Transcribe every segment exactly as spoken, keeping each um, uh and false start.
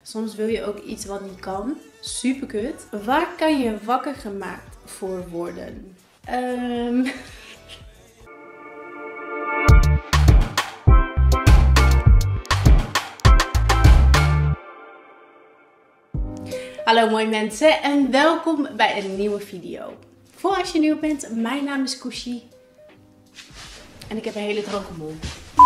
Soms wil je ook iets wat niet kan. Super kut. Waar kan je wakker gemaakt voor worden? Um... Hallo mooie mensen en welkom bij een nieuwe video. Voor als je nieuw bent, mijn naam is Kushi. En ik heb een hele droge mond.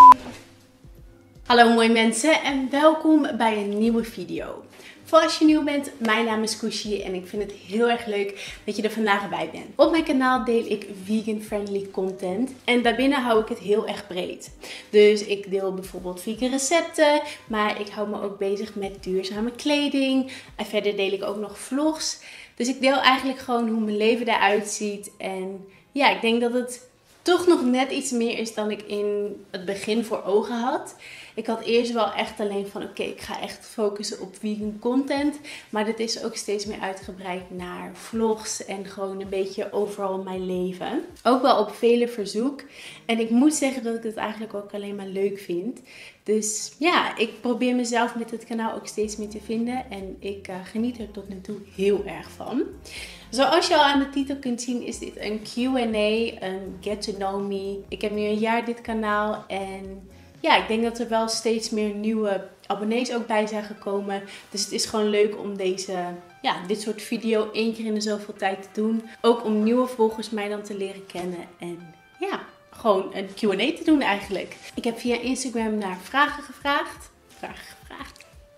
Hallo mooie mensen en welkom bij een nieuwe video. Voor als je nieuw bent, mijn naam is Kushi en ik vind het heel erg leuk dat je er vandaag bij bent. Op mijn kanaal deel ik vegan-friendly content en daarbinnen hou ik het heel erg breed. Dus ik deel bijvoorbeeld vegan recepten, maar ik hou me ook bezig met duurzame kleding. En verder deel ik ook nog vlogs. Dus ik deel eigenlijk gewoon hoe mijn leven eruit ziet. En ja, ik denk dat het toch nog net iets meer is dan ik in het begin voor ogen had. Ik had eerst wel echt alleen van oké, okay, ik ga echt focussen op vegan content. Maar dit is ook steeds meer uitgebreid naar vlogs en gewoon een beetje overal mijn leven. Ook wel op vele verzoek. En ik moet zeggen dat ik het eigenlijk ook alleen maar leuk vind. Dus ja, ik probeer mezelf met het kanaal ook steeds meer te vinden. En ik uh, geniet er tot nu toe heel erg van. Zoals je al aan de titel kunt zien is dit een Q en A, een Get to Know Me. Ik heb nu een jaar dit kanaal en ja, ik denk dat er wel steeds meer nieuwe abonnees ook bij zijn gekomen. Dus het is gewoon leuk om deze, ja, dit soort video één keer in de zoveel tijd te doen. Ook om nieuwe volgers mij dan te leren kennen en ja, gewoon een Q en A te doen eigenlijk. Ik heb via Instagram naar vragen gevraagd. Vragen gevraagd.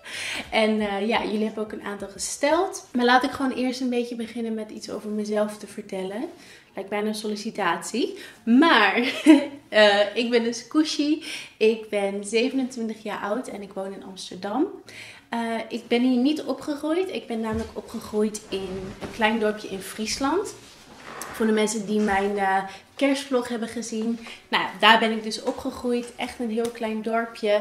En uh, ja, jullie hebben ook een aantal gesteld. Maar laat ik gewoon eerst een beetje beginnen met iets over mezelf te vertellen. Lijkt bijna een sollicitatie. Maar uh, ik ben dus Kushi. Ik ben zevenentwintig jaar oud en ik woon in Amsterdam. Uh, ik ben hier niet opgegroeid. Ik ben namelijk opgegroeid in een klein dorpje in Friesland. Voor de mensen die mijn uh, kerstvlog hebben gezien. Nou, daar ben ik dus opgegroeid. Echt een heel klein dorpje.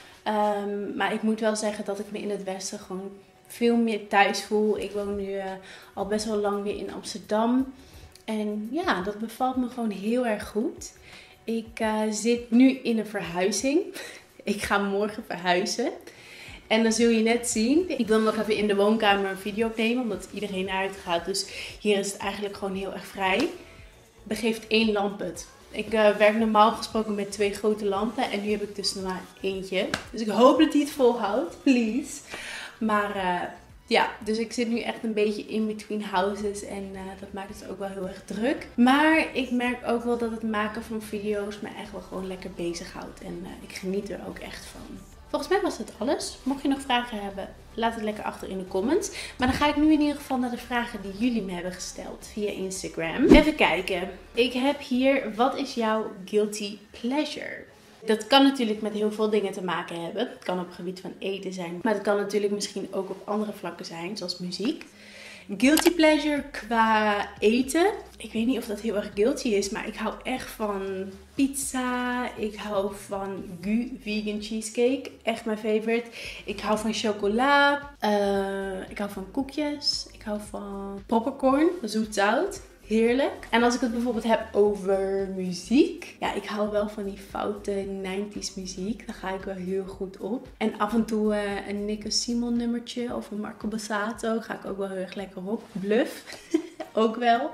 Um, maar ik moet wel zeggen dat ik me in het westen gewoon veel meer thuis voel. Ik woon nu uh, al best wel lang weer in Amsterdam. En ja, dat bevalt me gewoon heel erg goed. Ik uh, zit nu in een verhuizing. Ik ga morgen verhuizen. En dan zul je net zien. Ik wil nog even in de woonkamer een video opnemen. Omdat iedereen naar uit gaat. Dus hier is het eigenlijk gewoon heel erg vrij. Begeeft één lampet. Ik uh, werk normaal gesproken met twee grote lampen. En nu heb ik dus nog maar eentje. Dus ik hoop dat hij het volhoudt. Please. Maar uh, ja, dus ik zit nu echt een beetje in between houses. En uh, dat maakt het ook wel heel erg druk. Maar ik merk ook wel dat het maken van video's me echt wel gewoon lekker bezighoudt. En uh, ik geniet er ook echt van. Volgens mij was dat alles. Mocht je nog vragen hebben, laat het lekker achter in de comments. Maar dan ga ik nu in ieder geval naar de vragen die jullie me hebben gesteld via Instagram. Even kijken. Ik heb hier, wat is jouw guilty pleasure? Dat kan natuurlijk met heel veel dingen te maken hebben. Het kan op het gebied van eten zijn. Maar het kan natuurlijk misschien ook op andere vlakken zijn, zoals muziek. Guilty pleasure qua eten. Ik weet niet of dat heel erg guilty is, maar ik hou echt van pizza. Ik hou van Gu vegan cheesecake. Echt mijn favorite. Ik hou van chocola. Uh, ik hou van koekjes. Ik hou van popcorn, zoet-zout. Heerlijk. En als ik het bijvoorbeeld heb over muziek. Ja, ik hou wel van die foute negentiger muziek. Daar ga ik wel heel goed op. En af en toe uh, een Nico Simon nummertje of een Marco Bassato. Ga ik ook wel heel erg lekker op. Bluff. Ook wel.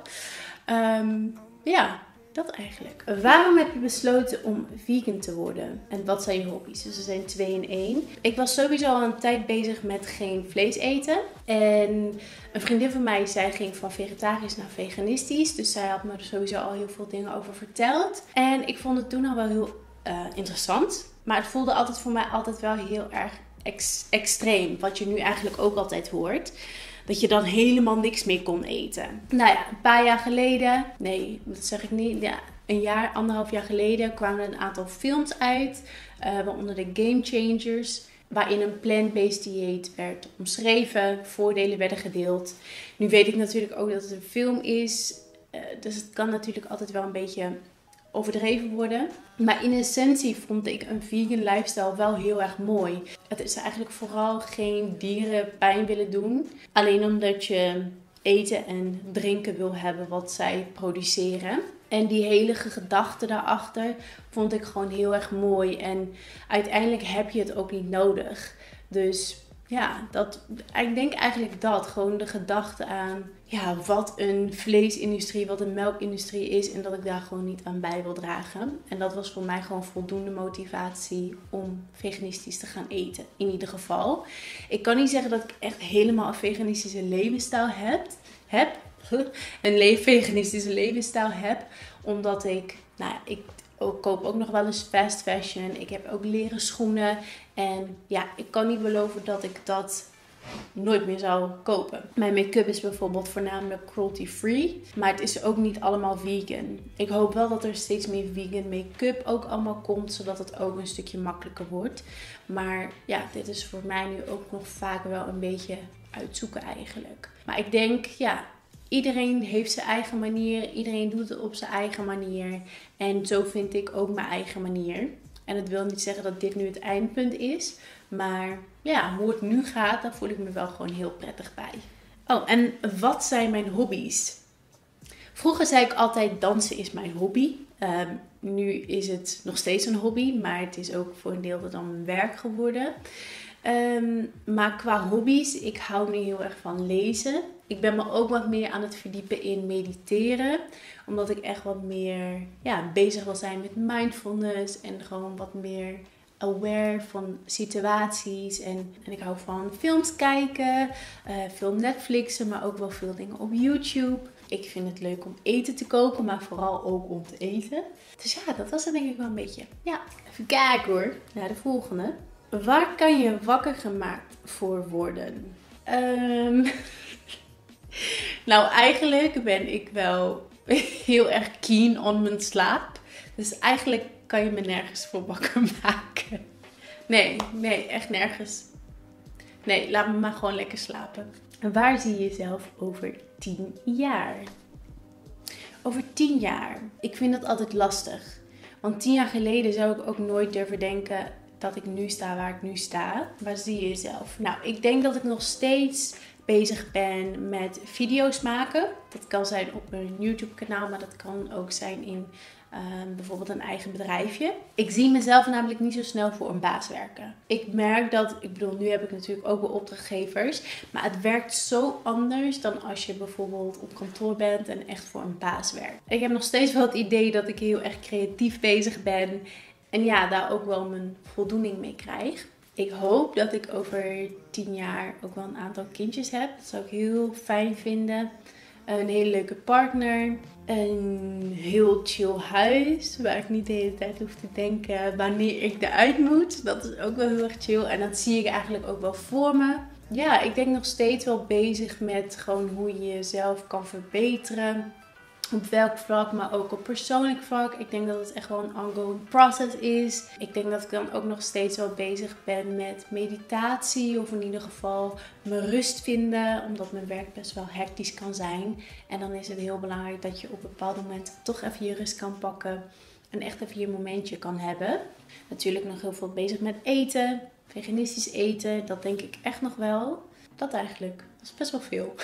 Um, ja, dat eigenlijk. Waarom heb je besloten om vegan te worden? En wat zijn je hobby's? Dus er zijn twee in één. Ik was sowieso al een tijd bezig met geen vlees eten. En een vriendin van mij, zij ging van vegetarisch naar veganistisch. Dus zij had me er sowieso al heel veel dingen over verteld. En ik vond het toen al wel heel uh, interessant. Maar het voelde altijd voor mij altijd wel heel erg ex extreem. Wat je nu eigenlijk ook altijd hoort. Dat je dan helemaal niks meer kon eten. Nou ja, een paar jaar geleden. Nee, dat zeg ik niet. Ja, een jaar, anderhalf jaar geleden kwamen er een aantal films uit. Uh, waaronder de Game Changers. Waarin een plant-based dieet werd omschreven. Voordelen werden gedeeld. Nu weet ik natuurlijk ook dat het een film is. Uh, dus het kan natuurlijk altijd wel een beetje overdreven worden. Maar in essentie vond ik een vegan lifestyle wel heel erg mooi. Het is eigenlijk vooral geen dieren pijn willen doen. Alleen omdat je eten en drinken wil hebben wat zij produceren. En die hele gedachte daarachter vond ik gewoon heel erg mooi. En uiteindelijk heb je het ook niet nodig. Dus ja, dat, ik denk eigenlijk dat. Gewoon de gedachte aan ja, wat een vleesindustrie, wat een melkindustrie is. En dat ik daar gewoon niet aan bij wil dragen. En dat was voor mij gewoon voldoende motivatie om veganistisch te gaan eten. In ieder geval. Ik kan niet zeggen dat ik echt helemaal een veganistische levensstijl heb. heb een le- veganistische levensstijl heb. Omdat ik, nou ja, ik... Ik koop ook nog wel eens fast fashion. Ik heb ook leren schoenen. En ja, ik kan niet beloven dat ik dat nooit meer zou kopen. Mijn make-up is bijvoorbeeld voornamelijk cruelty free. Maar het is ook niet allemaal vegan. Ik hoop wel dat er steeds meer vegan make-up ook allemaal komt. Zodat het ook een stukje makkelijker wordt. Maar ja, dit is voor mij nu ook nog vaak wel een beetje uitzoeken eigenlijk. Maar ik denk, ja... Iedereen heeft zijn eigen manier. Iedereen doet het op zijn eigen manier. En zo vind ik ook mijn eigen manier. En het wil niet zeggen dat dit nu het eindpunt is. Maar ja, hoe het nu gaat, daar voel ik me wel gewoon heel prettig bij. Oh, en wat zijn mijn hobby's? Vroeger zei ik altijd dansen is mijn hobby. Um, nu is het nog steeds een hobby. Maar het is ook voor een deel dan mijn werk geworden. Um, maar qua hobby's, ik hou nu heel erg van lezen. Ik ben me ook wat meer aan het verdiepen in mediteren. Omdat ik echt wat meer ja, bezig wil zijn met mindfulness. En gewoon wat meer aware van situaties. En, en ik hou van films kijken. Uh, veel Netflixen, maar ook wel veel dingen op YouTube. Ik vind het leuk om eten te koken, maar vooral ook om te eten. Dus ja, dat was het denk ik wel een beetje. Ja, even kijken hoor. Naar de volgende. Waar kan je wakker gemaakt voor worden? Um, nou, eigenlijk ben ik wel heel erg keen on mijn slaap. Dus eigenlijk kan je me nergens voor wakker maken. Nee, nee, echt nergens. Nee, laat me maar gewoon lekker slapen. En waar zie je jezelf over tien jaar? Over tien jaar. Ik vind dat altijd lastig. Want tien jaar geleden zou ik ook nooit durven denken dat ik nu sta waar ik nu sta. Waar zie je jezelf? Nou, ik denk dat ik nog steeds bezig ben met video's maken. Dat kan zijn op een YouTube kanaal, maar dat kan ook zijn in uh, bijvoorbeeld een eigen bedrijfje. Ik zie mezelf namelijk niet zo snel voor een baas werken. Ik merk dat, ik bedoel, nu heb ik natuurlijk ook wel opdrachtgevers, maar het werkt zo anders dan als je bijvoorbeeld op kantoor bent en echt voor een baas werkt. Ik heb nog steeds wel het idee dat ik heel erg creatief bezig ben en ja, daar ook wel mijn voldoening mee krijg. Ik hoop dat ik over tien jaar ook wel een aantal kindjes heb. Dat zou ik heel fijn vinden. Een hele leuke partner. Een heel chill huis. Waar ik niet de hele tijd hoef te denken wanneer ik eruit moet. Dat is ook wel heel erg chill. En dat zie ik eigenlijk ook wel voor me. Ja, ik denk nog steeds wel bezig met gewoon hoe je jezelf kan verbeteren. Op welk vlak, maar ook op persoonlijk vlak. Ik denk dat het echt wel een ongoing process is. Ik denk dat ik dan ook nog steeds wel bezig ben met meditatie. Of in ieder geval mijn rust vinden. Omdat mijn werk best wel hectisch kan zijn. En dan is het heel belangrijk dat je op bepaalde momenten toch even je rust kan pakken. En echt even je momentje kan hebben. Natuurlijk nog heel veel bezig met eten. Veganistisch eten. Dat denk ik echt nog wel. Dat eigenlijk. Dat is best wel veel.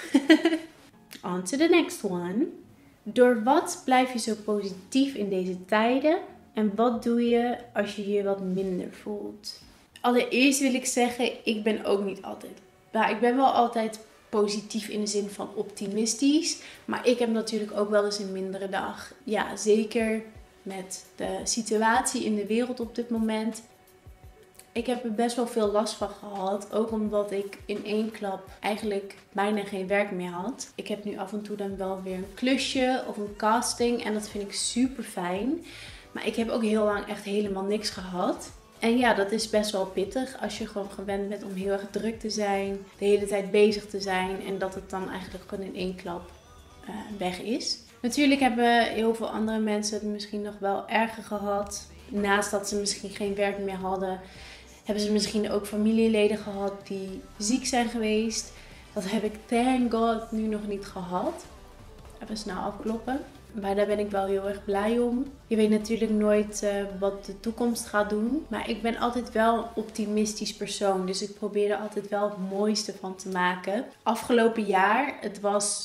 On to the next one. Door wat blijf je zo positief in deze tijden? En wat doe je als je je wat minder voelt? Allereerst wil ik zeggen, ik ben ook niet altijd. Nou, ik ben wel altijd positief in de zin van optimistisch. Maar ik heb natuurlijk ook wel eens een mindere dag. Ja, zeker met de situatie in de wereld op dit moment. Ik heb er best wel veel last van gehad. Ook omdat ik in één klap eigenlijk bijna geen werk meer had. Ik heb nu af en toe dan wel weer een klusje of een casting. En dat vind ik super fijn. Maar ik heb ook heel lang echt helemaal niks gehad. En ja, dat is best wel pittig als je gewoon gewend bent om heel erg druk te zijn. De hele tijd bezig te zijn. En dat het dan eigenlijk gewoon in één klap uh, weg is. Natuurlijk hebben heel veel andere mensen het misschien nog wel erger gehad. Naast dat ze misschien geen werk meer hadden, hebben ze misschien ook familieleden gehad die ziek zijn geweest. Dat heb ik thank God nu nog niet gehad. Even snel afkloppen. Maar daar ben ik wel heel erg blij om. Je weet natuurlijk nooit uh, wat de toekomst gaat doen. Maar ik ben altijd wel een optimistisch persoon. Dus ik probeer er altijd wel het mooiste van te maken. Afgelopen jaar, het was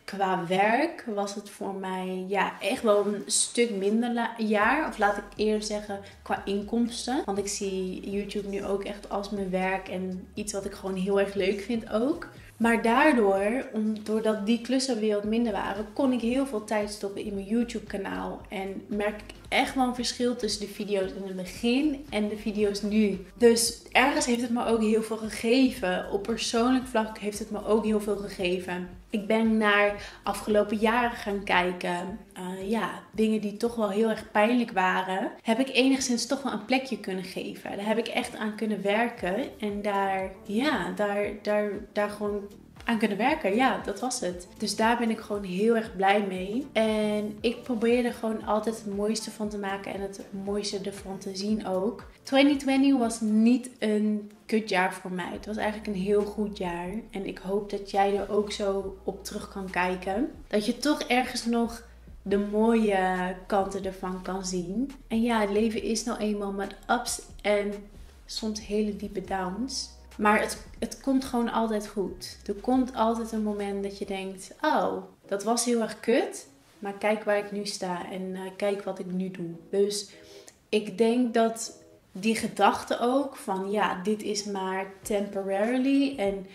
qua werk was het voor mij ja, echt wel een stuk minder jaar. Of laat ik eerder zeggen qua inkomsten. Want ik zie YouTube nu ook echt als mijn werk en iets wat ik gewoon heel erg leuk vind ook. Maar daardoor, doordat die klussen weer wat minder waren, kon ik heel veel tijd stoppen in mijn YouTube kanaal. En merk ik echt wel een verschil tussen de video's in het begin en de video's nu. Dus ergens heeft het me ook heel veel gegeven. Op persoonlijk vlak heeft het me ook heel veel gegeven. Ik ben naar afgelopen jaren gaan kijken. Uh, ja, dingen die toch wel heel erg pijnlijk waren. Heb ik enigszins toch wel een plekje kunnen geven. Daar heb ik echt aan kunnen werken. En daar, ja, daar, daar, daar gewoon aan kunnen werken. Ja, dat was het. Dus daar ben ik gewoon heel erg blij mee. En ik probeer er gewoon altijd het mooiste van te maken. En het mooiste ervan te zien ook. twintig twintig was niet een kutjaar voor mij. Het was eigenlijk een heel goed jaar. En ik hoop dat jij er ook zo op terug kan kijken. Dat je toch ergens nog de mooie kanten ervan kan zien. En ja, het leven is nou eenmaal met ups en soms hele diepe downs. Maar het, het komt gewoon altijd goed. Er komt altijd een moment dat je denkt, oh, dat was heel erg kut. Maar kijk waar ik nu sta en uh, kijk wat ik nu doe. Dus ik denk dat die gedachte ook van, ja, dit is maar temporarily. En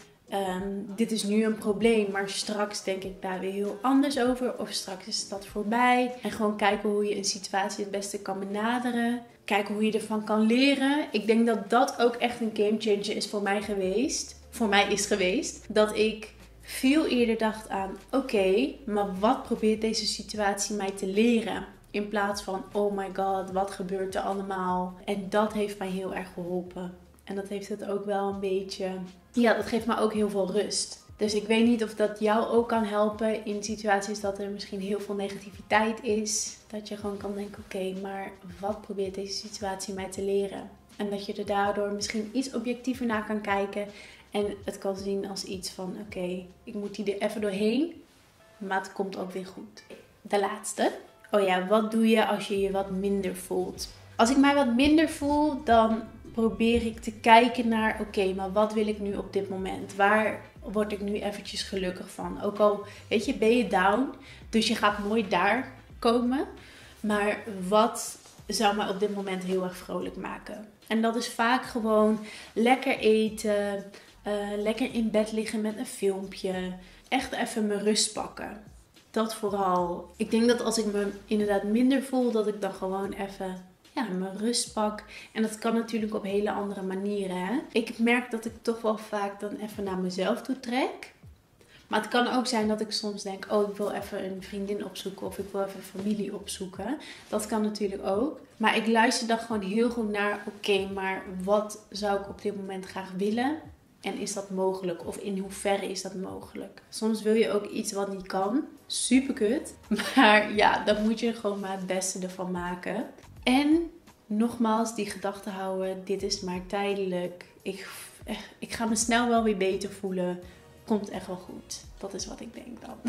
um, dit is nu een probleem, maar straks denk ik daar weer heel anders over. Of straks is dat voorbij. En gewoon kijken hoe je een situatie het beste kan benaderen. Kijken hoe je ervan kan leren. Ik denk dat dat ook echt een gamechanger is voor mij geweest. Voor mij is geweest. Dat ik veel eerder dacht aan, oké, okay, maar wat probeert deze situatie mij te leren? In plaats van, oh my god, wat gebeurt er allemaal? En dat heeft mij heel erg geholpen. En dat heeft het ook wel een beetje, ja, dat geeft me ook heel veel rust. Dus ik weet niet of dat jou ook kan helpen in situaties dat er misschien heel veel negativiteit is. Dat je gewoon kan denken, oké, okay, maar wat probeert deze situatie mij te leren? En dat je er daardoor misschien iets objectiever naar kan kijken. En het kan zien als iets van, oké, okay, ik moet hier even doorheen. Maar het komt ook weer goed. De laatste. Oh ja, wat doe je als je je wat minder voelt? Als ik mij wat minder voel, dan probeer ik te kijken naar, oké, okay, maar wat wil ik nu op dit moment? Waar word ik nu eventjes gelukkig van? Ook al, weet je, ben je down, dus je gaat nooit daar komen. Maar wat zou mij op dit moment heel erg vrolijk maken? En dat is vaak gewoon lekker eten, uh, lekker in bed liggen met een filmpje. Echt even mijn rust pakken. Dat vooral. Ik denk dat als ik me inderdaad minder voel, dat ik dan gewoon even ja, mijn rust pak. En dat kan natuurlijk op hele andere manieren. Hè? Ik merk dat ik toch wel vaak dan even naar mezelf toe trek. Maar het kan ook zijn dat ik soms denk, oh, ik wil even een vriendin opzoeken of ik wil even familie opzoeken. Dat kan natuurlijk ook. Maar ik luister dan gewoon heel goed naar, oké, okay, maar wat zou ik op dit moment graag willen? En is dat mogelijk? Of in hoeverre is dat mogelijk? Soms wil je ook iets wat niet kan. Super kut. Maar ja, dan moet je gewoon maar het beste ervan maken. En nogmaals, die gedachte houden. Dit is maar tijdelijk. Ik, ik ga me snel wel weer beter voelen. Komt echt wel goed. Dat is wat ik denk dan.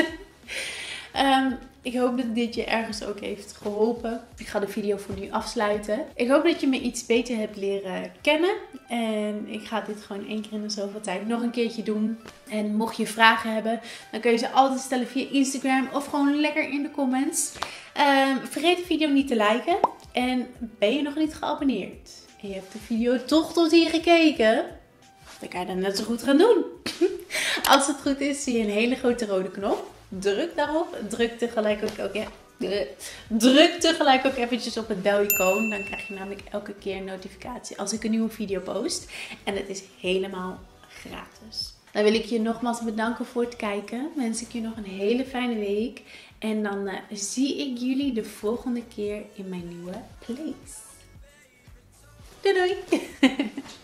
Um, ik hoop dat dit je ergens ook heeft geholpen. Ik ga de video voor nu afsluiten. Ik hoop dat je me iets beter hebt leren kennen. En ik ga dit gewoon één keer in de zoveel tijd nog een keertje doen. En mocht je vragen hebben, dan kun je ze altijd stellen via Instagram of gewoon lekker in de comments. Um, vergeet de video niet te liken. En ben je nog niet geabonneerd en je hebt de video toch tot hier gekeken, dan kan je dat net zo goed gaan doen. Als het goed is, zie je een hele grote rode knop. Druk daarop. Druk tegelijk ook, ook, ja, druk tegelijk ook eventjes op het bel-icoon. Dan krijg je namelijk elke keer een notificatie als ik een nieuwe video post. En het is helemaal gratis. Dan wil ik je nogmaals bedanken voor het kijken. Wens ik je nog een hele fijne week. En dan uh, zie ik jullie de volgende keer in mijn nieuwe place. Doei doei!